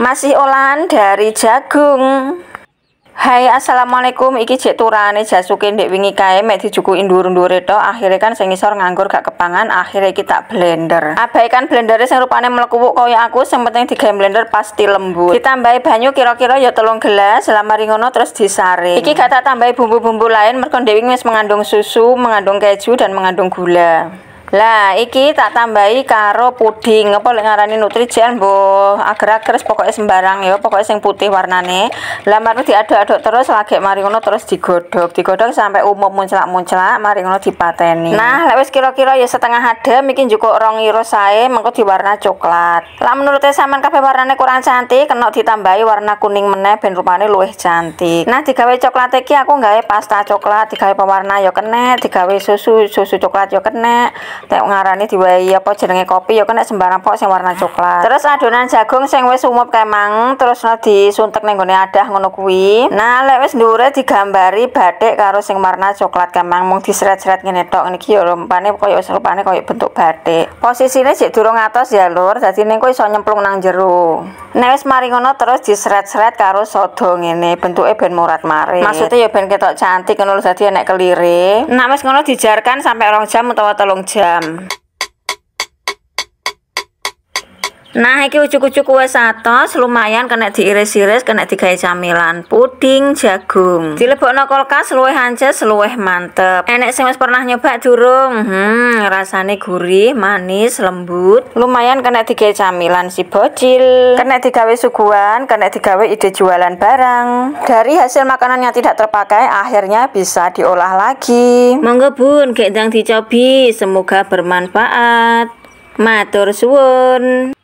Masih olahan dari jagung. Hai, assalamualaikum. Iki jek turane jasuke ndek wingi kae mek dijukuki ndur-ndure tok. Akhire kan sing ngisor nganggur gak kepangan, akhire iki tak blender. Abaikan blendere sing rupane mlekuwuk kaya aku, sing penting digawe blender pasti lembut. Ditambahi banyu kira-kira ya 3 gelas, lamari ngono terus disaring. Iki gak tak tambahi bumbu-bumbu lain mergo ndek wingi wis mengandung susu, mengandung keju dan mengandung gula. Lah iki tak tambahi karo puding, apa lek ngarani Nutrigen mbok ager-ager pokoke sembarang ya, pokoke sing putih warnane. Lah mari diaduk-aduk terus lagi mari ngono terus digodhog sampai umum munclak-munclak, mari ngono dipateni. Nah, lek wis kira-kira ya setengah adem iki njukuk 2 iro sae mengko diwarna coklat. Lah menurut sampean kabeh warnane kurang cantik, kena ditambahi warna kuning meneh ben rupane luwih cantik. Nah, digawe coklat iki aku gawe pasta coklat, digawe pewarna ya kenek, digawe susu coklat ya kenek. Nek ngarani diwahi apa jenenge kopi ya kena sembarang pok sing warna coklat. Terus adonan jagung sing wis umup kemang terus disuntek ning gone adah ngono kuwi. Nah, lek wis ndure digambari bathik karo sing warna coklat kemang mung disret-sret ngene tok. Niki ya rupane kaya rupane kaya bentuk bathik. Posisine jek durung atos ya lur, dadi ning kok iso nyemplung nang jero. Nek wis mari ngono terus disret-sret karo sodo ngene, bentuke ben murat-marit. Maksudnya ya ben ketok cantik ngono lho, dadi enek kelire. Nek wis ngono dijarkan sampai 2 jam utawa 3 jam. Nah, iki ujuk-ujuk wis atos, lumayan kena diiris-iris, kena digawe camilan puding jagung. Dilebokno kulkas luwih ances, luwih mantep. Enek sing wis pernah nyoba durung? Rasane gurih, manis, lembut. Lumayan kena digawe camilan si bocil. Kena digawe suguhan, kena digawe ide jualan barang. Dari hasil makanan yang tidak terpakai akhirnya bisa diolah lagi. Monggo Bun, gek ndang dicobi, semoga bermanfaat. Matur suwun.